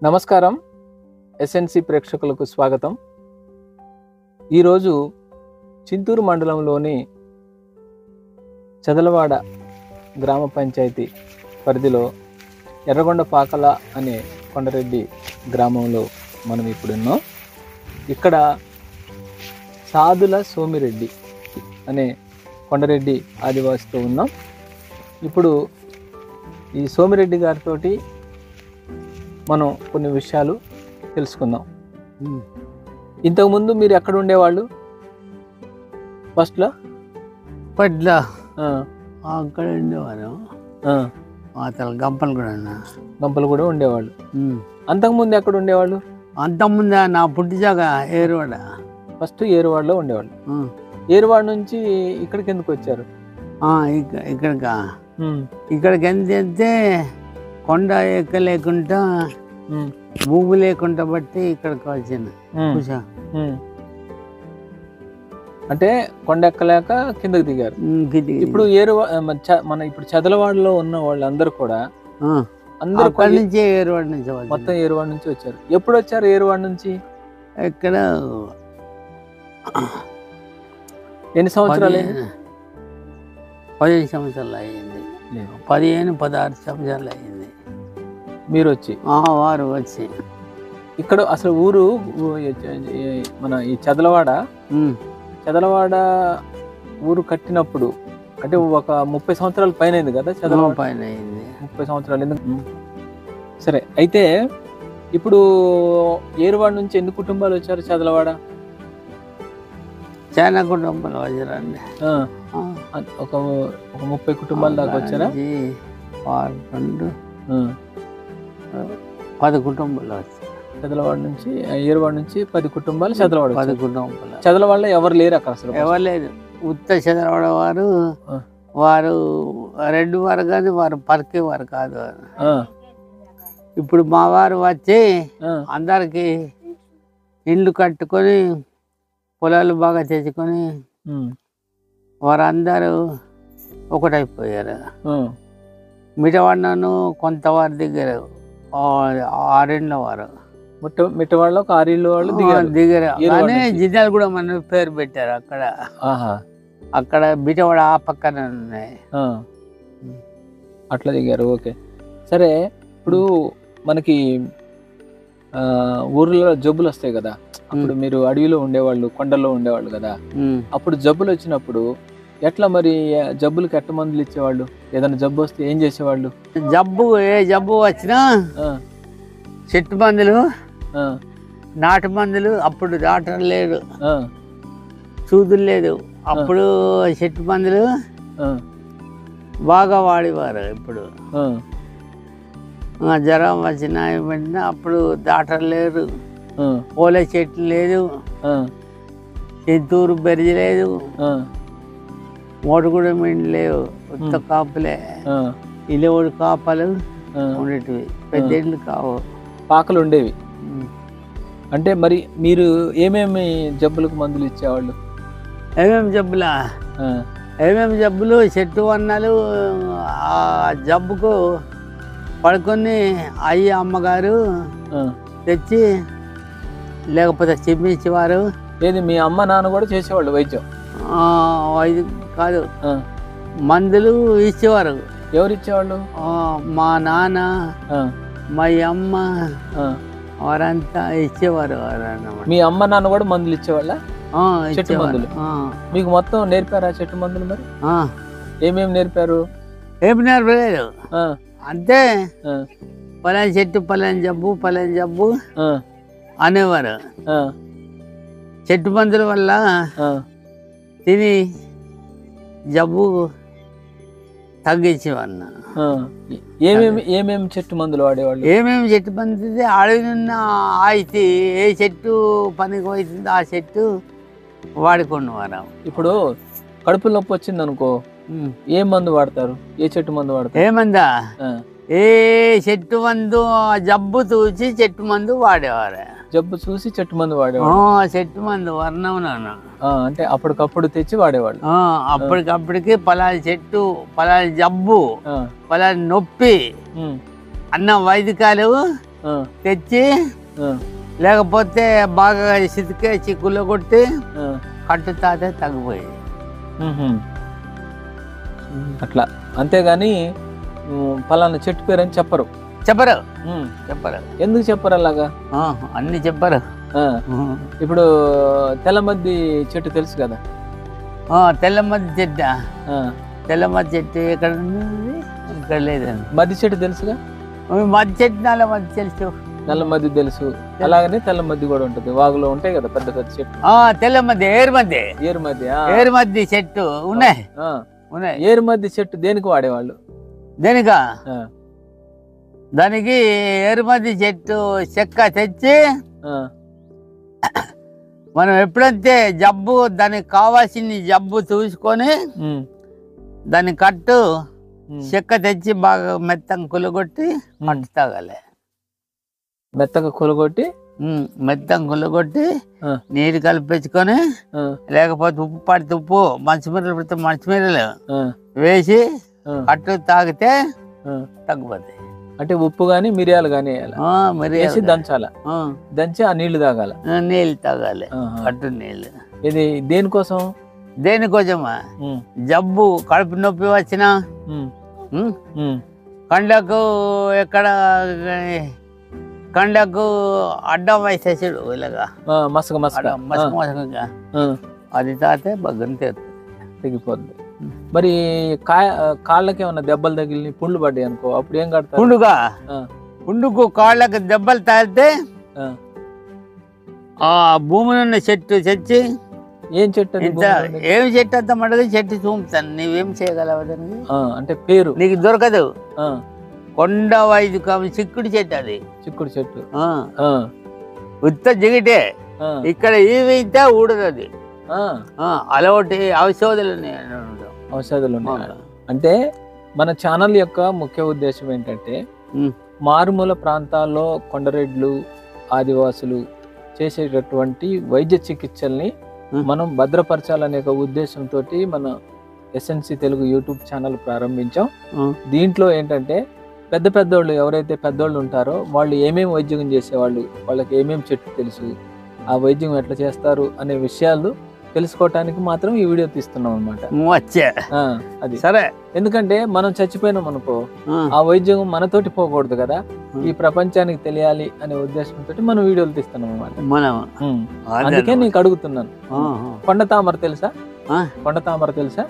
నమస్కారం ఎస్ఎన్సి ప్రేక్షకులకు స్వాగతం. ఈరోజు చింతూరు మండలంలోని చదలవాడ గ్రామ పంచాయతీ పరిధిలో ఎర్రగొండపాకల అనే కొండరెడ్డి గ్రామంలో మనం ఇప్పుడున్నాం. ఇక్కడ సాదుల సోమిరెడ్డి అనే కొండరెడ్డి ఆదివాసితో ఉన్నాం. ఇప్పుడు ఈ సోమిరెడ్డి గారితో మనం కొన్ని విషయాలు తెలుసుకుందాం. ఇంతకుముందు మీరు ఎక్కడ ఉండేవాళ్ళు? ఫస్ట్లో అక్కడ ఉండేవారు. గంపలు కూడా గంపలు కూడా ఉండేవాళ్ళు. అంతకుముందు ఎక్కడ ఉండేవాళ్ళు? అంతకుముందు నా పుట్టిజాగ ఏరువాడ. ఫస్ట్ ఏరువాడలో ఉండేవాళ్ళు. ఏరువాడ నుంచి ఇక్కడికి ఎందుకు వచ్చారు? ఇక్కడికి ఎంత కొండ ఎక్కలేకుండా భూమి లేకుండా బట్టి ఇక్కడికి వచ్చింది. అంటే కొండ ఎక్కలేక కిందకి దిగారు. ఇప్పుడు మన ఇప్పుడు చదలవాడలో ఉన్న వాళ్ళందరూ కూడా అందరూ నుంచి ఏరువాడ నుంచి మొత్తం ఏరువాడ నుంచి వచ్చారు. ఎప్పుడు వచ్చారు ఏరువాడ నుంచి? ఇక్కడ ఎన్ని సంవత్సరాలు? 15 సంవత్సరాలు అయ్యింది. 15-16 సంవత్సరాలు అయ్యింది మీరు వచ్చి. వారు వచ్చి ఇక్కడ అసలు ఊరు మన ఈ చదలవాడ ఊరు కట్టినప్పుడు అంటే ఒక 30 సంవత్సరాల పైన అయింది కదా? చదలవాడ పైన అయింది 30 సంవత్సరాలు. ఎందుకు? సరే, అయితే ఇప్పుడు ఏరువాడ నుంచి ఎన్ని కుటుంబాలు వచ్చారు చదలవాడ? చాలా కుటుంబాలు వచ్చారండి. ఒక 30 కుటుంబాల దాకా వచ్చారా? 10 కుటుంబాలు వచ్చారు. చదలవాడ నుంచి ఏరువాడ నుంచి 10 కుటుంబాలు చదలవాడ. 10 కుటుంబాలు. చదలవాడలో ఎవరు లేరు అక్కడ? అసలు ఎవరు లేదు. ఉత్త చదలవాడ వారు రెడ్డి వారు కాదు, వారు పరికేవారు కాదు. ఇప్పుడు మా వారు వచ్చి అందరికి ఇల్లు కట్టుకొని పొలాలు బాగా తెచ్చుకొని వారందరూ ఒకటైపోయారు. మిటవాడను కొంతవారి దగ్గర 6 ఇండ్ల వారు. మిట్టవాడలో ఒక 6 ఇళ్ళు వాళ్ళు దిగారు. కానీ జిల్లాలు కూడా మన పేరు పెట్టారు అక్కడ. అక్కడ బిటవాడ ఆ పక్కన ఉన్నాయి. అట్లా దిగారు. ఓకే, సరే. ఇప్పుడు మనకి ఊర్లో జబ్బులు వస్తాయి కదా, అప్పుడు మీరు అడవిలో ఉండేవాళ్ళు, కొండల్లో ఉండేవాళ్ళు కదా, అప్పుడు జబ్బులు వచ్చినప్పుడు ఎట్లా మరి? జబ్బులకి ఎట్ట మందులు ఇచ్చేవాళ్ళు? ఏదైనా జబ్బు వస్తే ఏం చేసేవాళ్ళు? ఏ జబ్బు వచ్చినా చెట్టు మందులు, నాటు మందులు. అప్పుడు డాక్టర్ లేడు, సూదులు లేదు. అప్పుడు చెట్టు మందులు బాగా వాడేవారు. ఇప్పుడు జ్వరం వచ్చిన వెంటనే అప్పుడు డాక్టర్ లేరు, పూల చెట్లు లేదు, చింతూరు బెరిజి లేదు, మోటుగూడ మిండి లేవు, ఉత్త కాపులే. ఇలేవుడు కాపలు ఉండేటివి, పెద్ద ఇళ్ళు కావు, పాకలు ఉండేవి. అంటే మరి మీరు ఏమేమి జబ్బులకు మందులు ఇచ్చేవాళ్ళు? ఏమేమి జబ్బులు చెట్టు వన్నాలు. ఆ జబ్బుకు పడుకొని అమ్మగారు తెచ్చి లేకపోతే చిమ్మించేవారు. ఏది మీ అమ్మ నాన్న కూడా చేసేవాళ్ళు వైద్యం? వైద్యం కాదు, మందులు ఇచ్చేవారు. ఎవరు ఇచ్చేవాళ్ళు? మా నాన్న, మా అమ్మ వారంతా ఇచ్చేవారు. మీ అమ్మ నాన్న కూడా మందులు ఇచ్చేవాళ్ళ? చెట్టు మందులు మీకు మొత్తం నేర్పారా? చెట్టు మందులు మరి ఏమేమి నేర్పారు? ఏమి నేర్పలేదు, అంతే. పలాని చెట్టు పలాని జబ్బు అనేవారు. చెట్టు మందుల వల్ల తిని జబ్బు తగ్గించేవాళ్ళు. ఏమేమి చెట్టు మందులు వాడేవాళ్ళు? ఏమేమి చెట్టు మందు? అడవినున్న ఆయితే ఏ చెట్టు పనికి అవుతుందో ఆ చెట్టు వాడుకునేవారు. ఇప్పుడు కడుపు నొప్పి వచ్చింది అనుకో, ఏ మందు వాడతారు? ఏ చెట్టు మందు వాడతారు? ఏమందా? ఏ చెట్టు మందు జబ్బు చూసి చెట్టు మందు వాడేవారు. జబ్బు చూసి చెట్టు మందు వాడేవాళ్ళు. చెట్టు మందు వర్ణం అంటే అప్పటికప్పుడు తెచ్చి వాడేవాళ్ళు. అప్పటికప్పటికి పలాని చెట్టు పలాని జబ్బు పలాని నొప్పి అన్న వైద్యకాలు తెచ్చి లేకపోతే బాగా సితికేసి కుల్లగొట్టి కట్టుతాతే తగ్గిపోయేది. అట్లా అంతేగాని పలానా చెట్టు పేరు అని చెప్పరు. చెప్పరు. ఎందుకు చెప్పరు అలాగా? అన్ని చెప్పరు. ఇప్పుడు తెల్లమద్ది చెట్టు తెలుసు కదా? తెల్లమద్ది చెట్టు. తెల్లమద్ది చెట్టు ఎక్కడ ఉంది? ఇక్కడ లేదండి. మద్ది చెట్టు తెలుసుగా? మద్ది చెట్టు నల్ల మద్ది తెలుసు. నల్ల మద్ది తెలుసు. అలాగనే తెల్ల మద్ది కూడా ఉంటుంది. వాగులో ఉంటాయి కదా పెద్ద పెద్ద చెట్టు. తెల్ల మద్ది, ఏరు మద్ది చెట్టు ఉన్నాయి. ఏరు మద్ది చెట్టు దేనికి వాడేవాళ్ళు? దేనికా? దానికి ఏరుమద్ది చెట్టు చెక్క తెచ్చి మనం ఎప్పుడైతే జబ్బు దానికి కావాల్సిన జబ్బు చూసుకొని దాన్ని కట్టు చెక్క తెచ్చి బాగా మెత్తగా కులగొట్టి కట్టు తాగాలి. మెత్తగా కులగొట్టి నీరు కలిపించుకొని లేకపోతే ఉప్పు పడితే ఉప్పు, మంచిమిరలు పడితే మంచిమిరలు వేసి కట్టు తాగితే తగ్గిపోతాయి. అంటే ఉప్పు గాని మిరియాలు గాని వేసి దంచాల. దంచి ఆ నీళ్లు తాగాల. నీళ్ళు తాగాలి, కట్టు నీళ్ళు. ఇది దేనికోసం? దేనికోసమా? జబ్బు కడుపు నొప్పి వచ్చినా, కండకు ఎక్కడ కండకు అడ్డం వేసేసాడు ఇలాగా మసక మసకగా అది తాతే బగ్గని తెగిపోద్ది. మరి కాళ్ళకి ఏమన్నా దెబ్బలు తగిలి పుండ్లు పడ్డాయి అనుకో, అప్పుడు ఏం కడతారు? పుండుకు కాళ్ళకి దెబ్బలు తాగితే ఆ భూమిలో ఉన్న చెట్టు తెచ్చి, ఏం చెట్టు? ఏమి చెట్టు అంత మటుకు చెట్టు చూపుతాను. నువ్వేం చేయగలవు దానికి? అంటే పేరు నీకు దొరకదు. కొండ వైద్యు చిక్కుడు చెట్టు. అది చిక్కుడు చెట్టు ఉత్త జిగిటే ఇక్కడ ఇవి ఊడదు. అది అలవాటి ఔషధాలు ఉన్నాయి. అంటే మన ఛానల్ యొక్క ముఖ్య ఉద్దేశం ఏంటంటే మారుమూల ప్రాంతాల్లో కొండరెడ్లు, ఆదివాసులు చేసేటటువంటి వైద్య చికిత్సల్ని మనం భద్రపరచాలనే ఒక ఉద్దేశంతో మన ఎస్ఎన్సి తెలుగు యూట్యూబ్ ఛానల్ ప్రారంభించాం. దీంట్లో ఏంటంటే పెద్ద పెద్దోళ్ళు ఎవరైతే పెద్దోళ్ళు ఉంటారో వాళ్ళు ఏమేమి వైద్యం చేసేవాళ్ళు, వాళ్ళకి ఏమేమి చెట్టు తెలుసు, ఆ వైద్యం ఎట్లా చేస్తారు అనే విషయాలు తెలుసుకోవటానికి మాత్రం ఈ వీడియో తీస్తున్నాం అన్నమాట. అది సరే, ఎందుకంటే మనం చచ్చిపోయినాం అనుకో ఆ వైద్యం మనతోటి పోకూడదు కదా, ఈ ప్రపంచానికి తెలియాలి అనే ఉద్దేశంతో మనం వీడియోలు తీస్తున్నాం అన్నమాట. అందుకే నీకు అడుగుతున్నాను, కొండ తామర తెలుసా? కొండ తామర తెలుసా?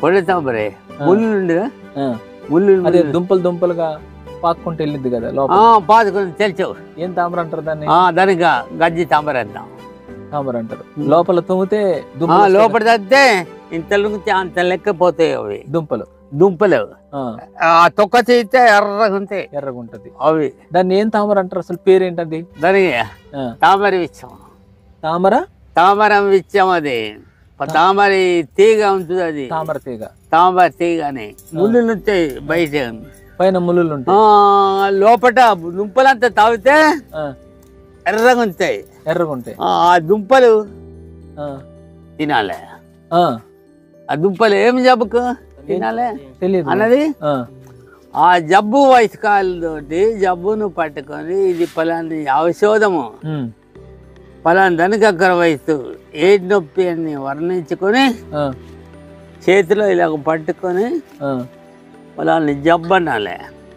అదే దుంపలు దుంపలుగా పాక్కుంటూ వెళ్ళింది కదా లోపల. తెలుసు. ఏం తామర అంటారు దాన్ని? దానికి గజ్జి తామర అంటాం. తామర అంటారు. లోపల తుమ్మితే లోపల తగ్గితే ఇంత అంత లెక్కపోతాయి అవి దుంపలు. తొక్క చేస్తే ఎర్రగా ఉంటది అవి. దాన్ని ఏం తామర అంటారు? అసలు పేరేంటది? దానికి తామర విచ్చం. తామరం విచ్చం. అది తామర తీగ ఉంటుంది. అది తామర తీగ అని ముళ్ళు ఉంటాయి బయట, పైన ముళ్ళు ఉంటాయి, లోపల దుంపలంతా తాగితే ఎర్రగా ఉంటాయి. ఆ దుంపలు తినాలి. ఆ దుంపలు ఏం జబ్బుకు తినాలి తెలియదు అన్నది. ఆ జబ్బు వయస్కాలతోటి జబ్బును పట్టుకొని ఇది పలాని ఔషధము, పలాని దానికి అక్కర వయసు ఏ నొప్పి అని వర్ణించుకొని చేతిలో ఇలా పట్టుకొని పలాని జబ్బు అనాలి.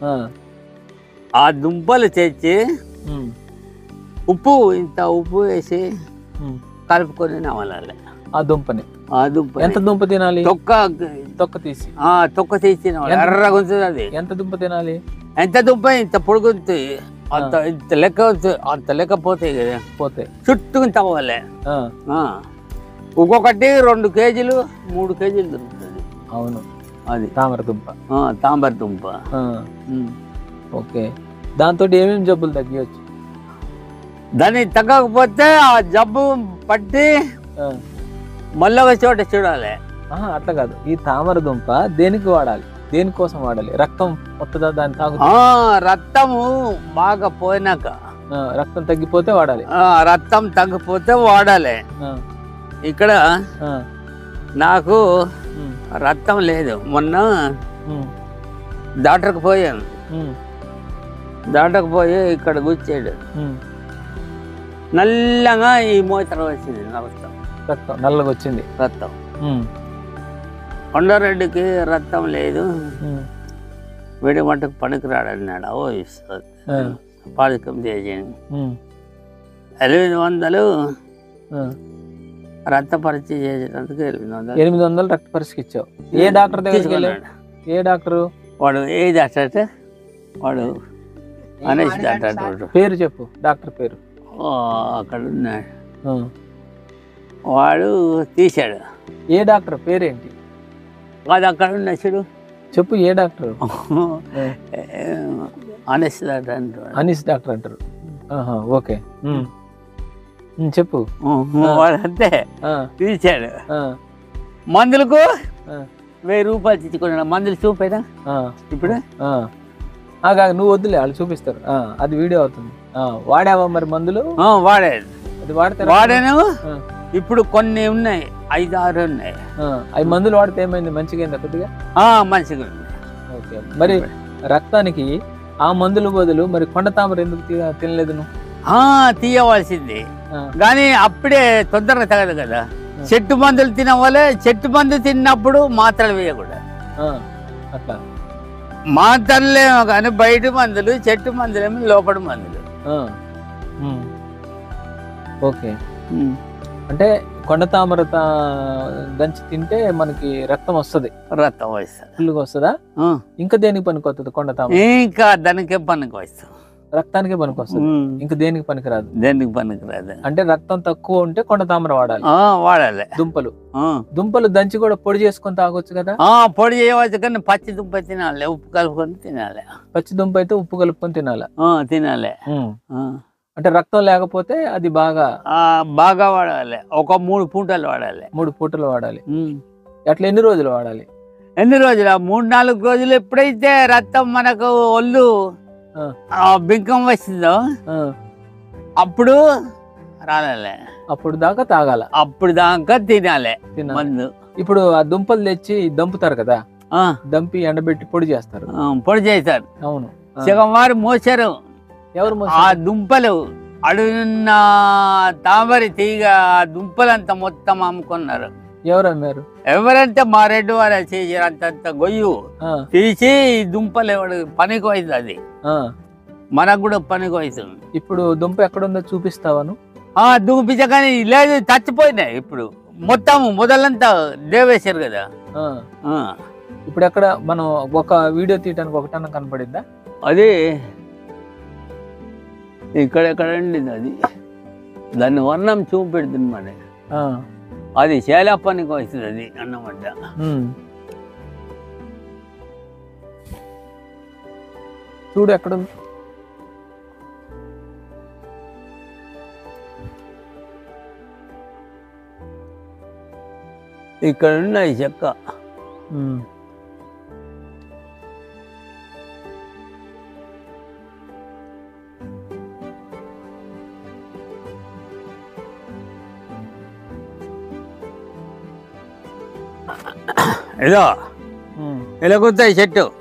ఆ దుంపలు తెచ్చి ఉప్పు ఇంత ఉప్పు వేసి కలుపుకొని నమలాలి. ఆ దుంపని ఎంత దుంప తినాలి? తొక్క తీసి ఎర్రగా ఉంటుంది. అది ఎంత దుంప తినాలి? ఎంత దుంప ఇంత పొడుగుంది, అంత ఇంత లెక్క అంత లెక్క పోతాయి కదా, చుట్టూ తవ్వాలి. ఒక్కొక్కటి 2 కేజీలు 3 కేజీలు దొరుకుతుంది. అవును, అది తామర దుంప. ఓకే, దాంతో ఏమేమి జబ్బులు తగ్గియచ్చు? దాన్ని తగ్గకపోతే ఆ జబ్బు పట్టి మళ్ళీ ఒక చోట చూడాలి. అట్లా కాదు, ఈ తామర దుంప దేనికి వాడాలి, దేనికోసం వాడాలి? రక్తం వస్తుందా దాన్ని తాగు? రక్తము బాగా పోయినాక, రక్తం తగ్గిపోతే వాడాలి. రక్తం తగ్గిపోతే వాడాలి. ఇక్కడ నాకు రక్తం లేదు. మొన్న డాక్టర్కి పోయాను. దాటకపోయి ఇక్కడ కూర్చాడు. నల్లగా ఈ మూతర వచ్చింది రక్తం. రక్తం నల్లగా వచ్చింది రక్తం. కొండారెడ్డికి రక్తం లేదు, వీడి మట్టుకు పనికిరాడు అన్నాడు. ఓ పాలకం చేసాను. 800 రక్త పరీక్ష చేసేటందుకు 800 రక్త పరీక్షకి ఇచ్చావు. ఏ డాక్టర్ దగ్గరికి వెళ్ళాడు? ఏ డాక్టరు? వాడు ఏ డాక్టర్ అంటే వాడు అనేసి డాక్టర్. పేరు చెప్పు, డాక్టర్ పేరు. అక్కడ ఉన్నాడు, వాడు తీశాడు. ఏ డాక్టర్ పేరేంటి? అది అక్కడ ఉన్న చూడు, చెప్పు. ఏ డాక్టర్? అనేసి డాక్టర్ అంటారు. అనీస్ డాక్టర్ అంటారు. ఓకే, చెప్పు. వాడు అంతే తీశాడు. మందులకు 1000 రూపాయలు తెచ్చుకున్నాడు. మందులు చూపైనా ఇప్పుడు నువ్వు వద్దులే, వాళ్ళు చూపిస్తారు. అది వీడియో అవుతుంది. వాడావా మరి మందులు? వాడేది. అది వాడితే వాడాను. ఇప్పుడు కొన్ని ఉన్నాయి, 5-6 ఉన్నాయి. అవి మందులు వాడితే ఏమైంది? మంచిగా అయిందా కొద్దిగా? మంచిగా ఉంది. ఓకే. మరి రక్తానికి ఆ మందుల బదులు మరి కొండ తామర ఎందుకు తినలేదు నువ్వు? తీయవలసింది, కానీ అప్పుడే తొందరగా తగదు కదా. చెట్టు మందులు తినవాలే. చెట్టు మందు తిన్నప్పుడు మాత్రలు వేయకూడదు. అట్లా మాత్రలేమో కానీ బయట మందులు, చెట్టు మందులేమో లోపల మందులు. ఓకే. అంటే కొండ తామర దంచి తింటే మనకి రక్తం వస్తుంది. రక్తం వస్తుంది, ఫుల్గా వస్తుందా? ఇంకా దేనికి పనికి వస్తుంది కొండ తామర? ఇంకా దానికే పనికి వస్తుంది, రక్తానికే పనికి వస్తుంది. ఇంకా దేనికి పనికిరాదు. దేనికి పనికిరాదు. అంటే రక్తం తక్కువ ఉంటే కొండ తామర వాడాలి. వాడాలి. దుంపలు దంచి కూడా పొడి చేసుకొని తాగొచ్చు కదా? పొడి చేయవచ్చు, కానీ పచ్చి దుంప తినాలి, ఉప్పు కలుపుకొని తినాలి. పచ్చి దుంప అయితే ఉప్పు కలుపుకొని తినాలి. తినాలి. అంటే రక్తం లేకపోతే అది బాగా వాడాలి. ఒక 3 పూటలు వాడాలి. 3 పూటలు వాడాలి. అట్లా ఎన్ని రోజులు వాడాలి? ఎన్ని రోజులు? 3-4 రోజులు. ఎప్పుడైతే రక్తం మనకు ఒళ్ళు బింకం వచ్చిందో అప్పుడు రాలే, అప్పుడు దాకా తాగాల, అప్పుడు దాకా తినాలి మందు. ఇప్పుడు ఆ దుంపలు తెచ్చి దంపుతారు కదా, దంపి ఎండబెట్టి పొడి చేస్తారు. పొడి చేస్తారు. అవును. సగం వారు మోసారు. ఎవరు? ఆ దుంపలు అడుగున్న తామరి తీగ దుంపలంతా మొత్తం అమ్ముకున్నారు. ఎవరు అమ్మారు? ఎవరంటే మా రెడ్డి వారు చేసారు. అంతంత గొయ్యి తీసి దుంపలు ఎవడు పనికి అవుతుంది. అది మనకు కూడా పనికి అవుతుంది. ఇప్పుడు దుంప ఎక్కడుందో చూపిస్తావాను? దుంపించగానే లేదు, చచ్చిపోయినాయి. ఇప్పుడు మొత్తం మొదలంతా దేవేశారు కదా. ఇప్పుడు ఎక్కడ మనం ఒక వీడియో తీయడానికి ఒకటన్నా కనపడిందా? అది ఇక్కడెక్కడ ఉండింది. అది దాన్ని వర్ణం చూపెడుతుంది మన. అది చాలా పనికి వస్తుంది. అది అన్నమాట. చూడు ఎక్కడ ఇక్కడ ఉన్నాయి చెక్క. ఏదో ఇలా కూర్చాయి చెట్టు.